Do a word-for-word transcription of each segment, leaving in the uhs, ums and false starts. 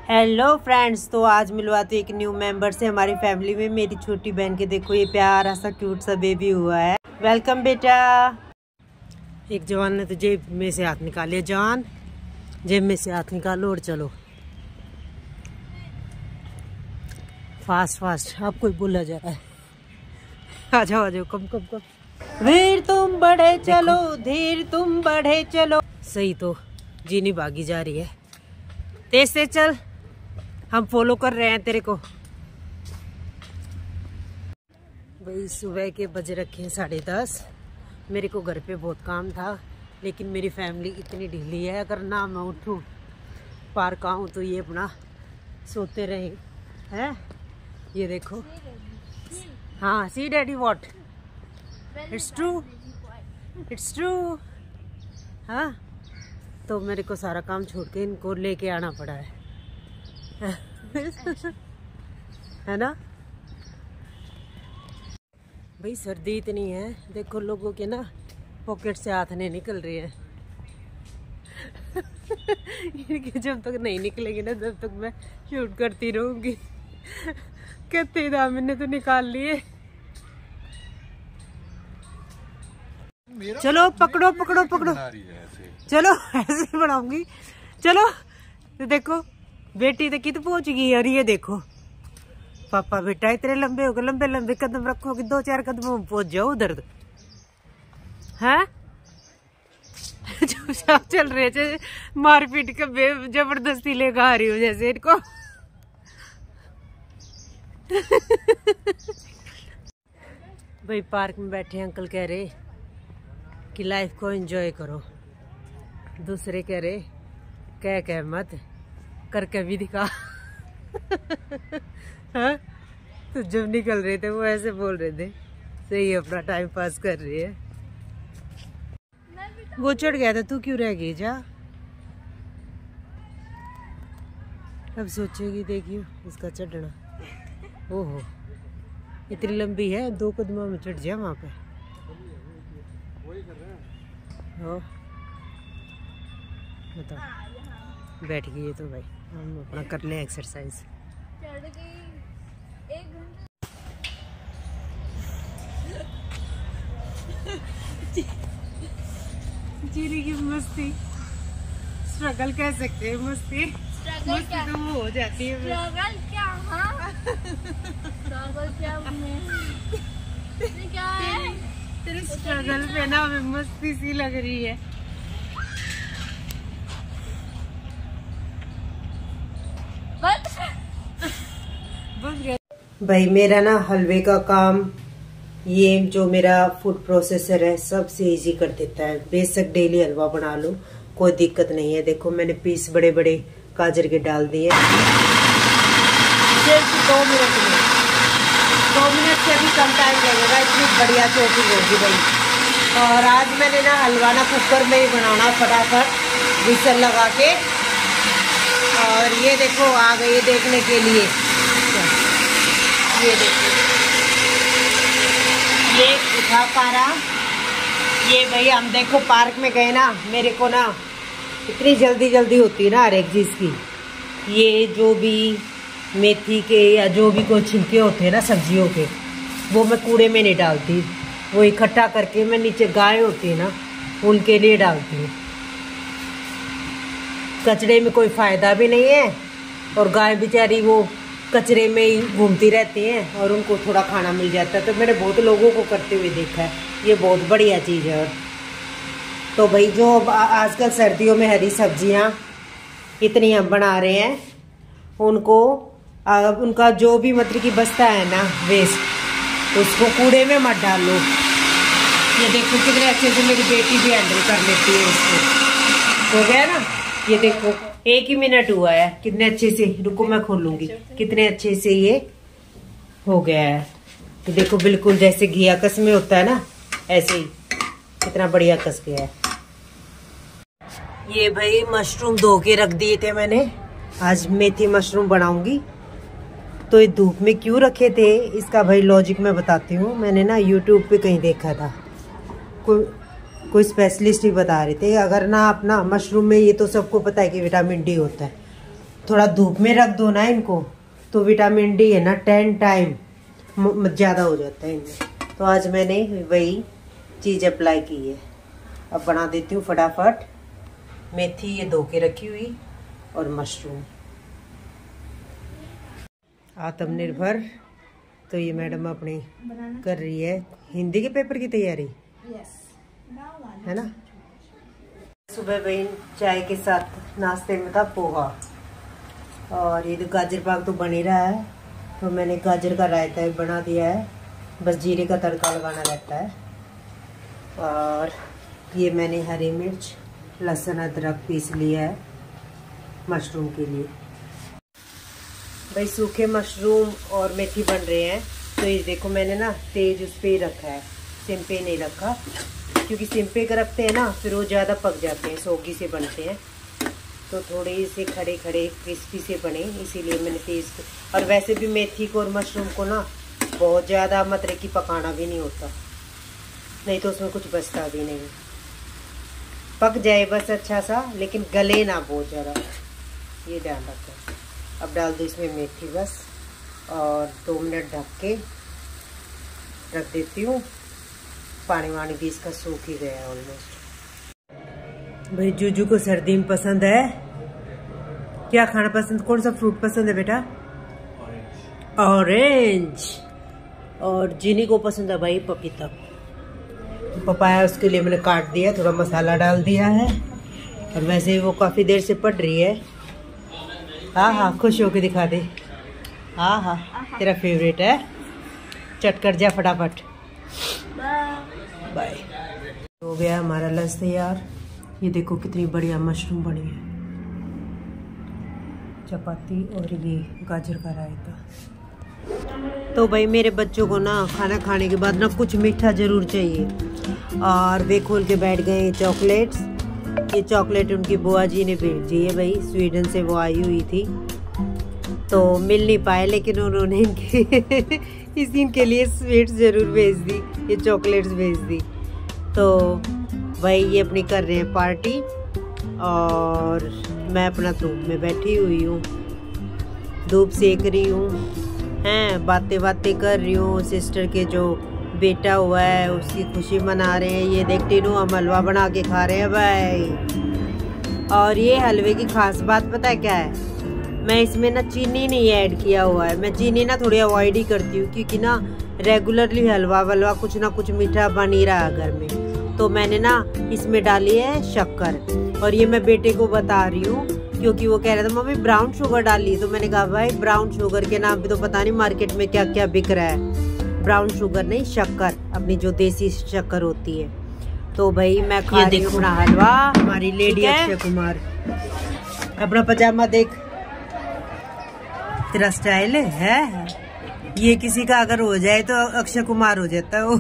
Hello friends, तो आज मिलवाते एक न्यू मेंबर से हमारी फैमिली में। मेरी छोटी बहन के देखो ये प्यारा सा क्यूट सा बेबी हुआ है। वेलकम बेटा। एक जवान ने तो जेब में से हाथ निकाले। जवान, जेब में से हाथ निकालो और चलो फास्ट फास्ट। आपको बोला जा रहा है। आ जाओ आ जाओ, कम कम कम। धीर तुम बढ़े चलो, धीर तुम बढ़े चलो। सही तो जीनी भागी जा रही है। तेज से चल, हम फॉलो कर रहे हैं तेरे को। भाई सुबह के बज रखे हैं साढ़े दस। मेरे को घर पे बहुत काम था, लेकिन मेरी फैमिली इतनी ढीली है, अगर ना मैं उठूँ पार्क आऊँ तो ये अपना सोते रहे हैं। ये देखो, हाँ see daddy what, it's true it's true. हाँ, तो मेरे को सारा काम छोड़ के इनको लेके आना पड़ा है है ना भाई। सर्दी इतनी है, देखो लोगों के ना पॉकेट से हाथ नहीं निकल रही है इनके जब तक नहीं निकलेगी ना तब तक मैं शूट करती रहूंगी। कहते दामिन ने तो निकाल लिए। चलो पकड़ो पकड़ो पकड़ो, चलो ऐसे बनाऊंगी। चलो तो देखो बेटी तो कित पहुंच गई। और ये देखो पापा बेटा इतने लंबे हो गए, लंबे लंबे कदम रखोगे दो चार कदमों में पहुंच जाओ उधर। हैं चुपचाप चल रहे थे, मारपीट के जबरदस्ती लेकर आ रही हूँ जैसे इनको भाई पार्क में बैठे अंकल कह रहे कि लाइफ को एंजॉय करो। दूसरे कह रहे कह कह मत, करके भी दिखा हाँ? तो जब निकल रहे थे वो ऐसे बोल रहे थे। सही अपना टाइम पास कर रही है। वो चढ़ गया था, तू क्यों रह गई? जा अब सोचेगी, देखियो इसका चढ़ना। ओहो इतनी लंबी है, दो कदमों में चढ़ जाए वहां पे। हो बताओ, बैठ गई है तो भाई हम अपना कर लें एक्सरसाइज। जीरी की मस्ती, स्ट्रगल कह सकते हैं। मस्ती स्ट्रगल क्या तो वो हो जाती है। स्ट्रगल क्या? हाँ स्ट्रगल क्या क्या है? तेरे स्ट्रगल पे ना हमें मस्ती सी लग रही है। भाई मेरा ना हलवे का काम, ये जो मेरा फूड प्रोसेसर है सबसे इजी कर देता है। बेशक डेली हलवा बना लो, कोई दिक्कत नहीं है। देखो मैंने पीस बड़े बड़े गाजर के डाल दिए। सिर्फ दो मिनट में, दो मिनट से भी कम टाइम लगेगा, इतनी बढ़िया चॉपिंग होगी भाई। और आज मैंने ना हलवा ना कुकर में ही बनाना फटाफट विसल लगा के। और ये देखो आ गई देखने के लिए। ये देखो ये उठा पारा। ये भाई हम देखो पार्क में गए ना, मेरे को ना इतनी जल्दी जल्दी होती है ना हर एक चीज की। ये जो भी मेथी के या जो भी कोई छिलके होते हैं ना सब्जियों के, वो मैं कूड़े में नहीं डालती, वो इकट्ठा करके मैं नीचे गाय होती है ना उनके लिए डालती हूँ। कचड़े में कोई फायदा भी नहीं है, और गाय बेचारी वो कचरे में ही घूमती रहती हैं और उनको थोड़ा खाना मिल जाता है। तो मैंने बहुत लोगों को करते हुए देखा है, ये बहुत बढ़िया चीज़ है। तो भाई जो आजकल सर्दियों में हरी सब्जियां इतनी हम बना रहे हैं, उनको आ, उनका जो भी मतलब की बचता है ना वेस्ट, उसको कूड़े में मत डालो। ये देखो कितने अच्छे से मेरी बेटी भी हैंडल कर लेती है इसको। हो गया ना, ये देखो एक ही मिनट हुआ है, कितने अच्छे से। रुको मैं खोलूंगी, कितने अच्छे से ये हो गया है। तो देखो बिल्कुल जैसे घिया कस में होता है ना, ऐसे ही कितना बढ़िया कस गया है। ये भाई मशरूम धो के रख दिए थे मैंने, आज मेथी मशरूम बनाऊंगी। तो ये धूप में क्यों रखे थे इसका भाई लॉजिक मैं बताती हूँ। मैंने ना यूट्यूब पे कहीं देखा था, कोई कोई स्पेशलिस्ट ही बता रहे थे, अगर ना अपना मशरूम में, ये तो सबको पता है कि विटामिन डी होता है, थोड़ा धूप में रख दो ना इनको, तो विटामिन डी है ना टेन टाइम ज़्यादा हो जाता है इनमें। तो आज मैंने वही चीज़ अप्लाई की है। अब बना देती हूँ फटाफट। मेथी ये धो के रखी हुई और मशरूम। आत्मनिर्भर तो ये मैडम अपनी कर रही है हिंदी के पेपर की तैयारी, है ना। सुबह बहन चाय के साथ नाश्ते में था पोहा, और ये तो गाजर पाक तो बन ही रहा है, तो मैंने गाजर का रायता बना दिया है। बस जीरे का तड़का लगाना रहता है। और ये मैंने हरी मिर्च लहसुन अदरक पीस लिया है मशरूम के लिए। भाई सूखे मशरूम और मेथी बन रहे हैं। तो ये देखो मैंने ना तेज उस पे ही रखा है, सिम पे नहीं रखा, क्योंकि सिम पे का रखते हैं ना फिर वो ज़्यादा पक जाते हैं, सोगी से बनते हैं। तो थोड़े से खड़े खड़े क्रिस्पी से बने, इसीलिए मैंने तेज। और वैसे भी मेथी को और मशरूम को ना बहुत ज़्यादा मतलब कि पकाना भी नहीं होता, नहीं तो उसमें कुछ बचता भी नहीं। पक जाए बस अच्छा सा, लेकिन गले ना बहुत ज़्यादा, ये ध्यान रखो। अब डाल दो इसमें मेथी बस, और दो मिनट ढक के रख देती हूँ। पानी वानी भी इसका सूख ही गया है ऑलमोस्ट। भाई जूजू को सर्दी में पसंद है क्या खाना पसंद, कौन सा फ्रूट पसंद है बेटा? ऑरेंज। और जिनी को पसंद है भाई पपीता। पपाया उसके लिए मैंने काट दिया, थोड़ा मसाला डाल दिया है। और वैसे ही वो काफ़ी देर से पड़ रही है। हाँ हाँ खुश होके दिखा दे। हाँ हाँ तेरा फेवरेट है, चट कर जा फटाफट। बाय। हो गया हमारा लंच तैयार। ये देखो कितनी बढ़िया मशरूम बनी है, चपाती और ये गाजर का रायता। तो भाई मेरे बच्चों को ना खाना खाने के बाद ना कुछ मीठा ज़रूर चाहिए, और वे खोल के बैठ गए चॉकलेट्स। ये चॉकलेट उनकी बुआ जी ने भेजी है भाई, स्वीडन से वो आई हुई थी, तो मिल नहीं पाए, लेकिन उन्होंने इनके इस दिन के लिए स्वीट्स ज़रूर भेज दी, ये चॉकलेट्स भेज दी। तो भाई ये अपनी कर रहे हैं पार्टी, और मैं अपना धूप में बैठी हुई हूँ, धूप सेक रही हूँ, हैं बातें बातें कर रही हूँ। सिस्टर के जो बेटा हुआ है उसकी खुशी मना रहे हैं। ये देख टीनू हम हलवा बना के खा रहे हैं भाई। और ये हलवे की खास बात पता है क्या है, मैं इसमें ना चीनी नहीं ऐड किया हुआ है। मैं चीनी ना थोड़ी अवॉइड ही करती हूँ, क्योंकि ना रेगुलरली हलवा वलवा कुछ ना कुछ मीठा बन ही रहा है घर में। तो मैंने ना इसमें डाली है शक्कर, और ये मैं बेटे को बता रही हूँ, क्योंकि वो कह रहा था मम्मी ब्राउन शुगर डाली। तो मैंने कहा भाई ब्राउन शुगर के नाम पे तो पता नहीं मार्केट में क्या क्या बिक रहा है। ब्राउन शुगर नहीं, शक्कर, अपनी जो देसी शक्कर होती है। तो भाई मैं खा रही हूँ अपना हलवा। हमारी लेडी अक्षय कुमार, अपना पजामा देख, तेरा स्टाइल है। ये किसी का अगर हो जाए तो अक्षय कुमार हो जाता है वो।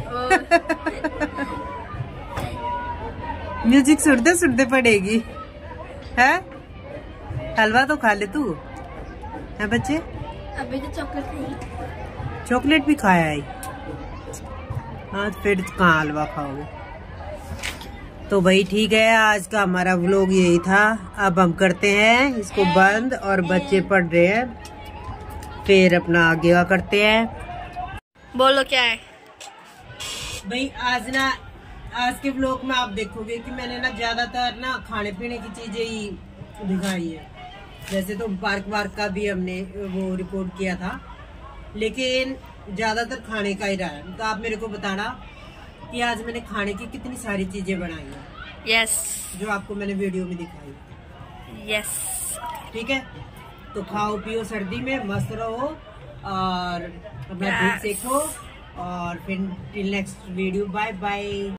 म्यूजिक सुनते सुनते पड़ेगी है। हलवा तो खा ले तू है बच्चे। अभी तो चॉकलेट नहीं, चॉकलेट भी खाया है। हाँ फिर कहाँ हलवा खाओगे। तो भाई ठीक है, आज का हमारा व्लॉग यही था। अब हम करते हैं इसको बंद, और बच्चे पढ़ रहे हैं, फिर अपना आगे का करते हैं। बोलो क्या है भाई। आज ना आज के व्लॉग में आप देखोगे कि मैंने ना ज्यादातर ना खाने पीने की चीजें ही दिखाई है। जैसे तो पार्क वार्क का भी हमने वो रिकॉर्ड किया था, लेकिन ज्यादातर खाने का ही रहा है। तो आप मेरे को बताना कि आज मैंने खाने की कितनी सारी चीजें बनाई हैं। यस जो आपको मैंने वीडियो में दिखाई। यस ठीक है, तो खाओ पियो सर्दी में, मस्त रहो और अपना धूप सेको। और फिर till next video, bye bye.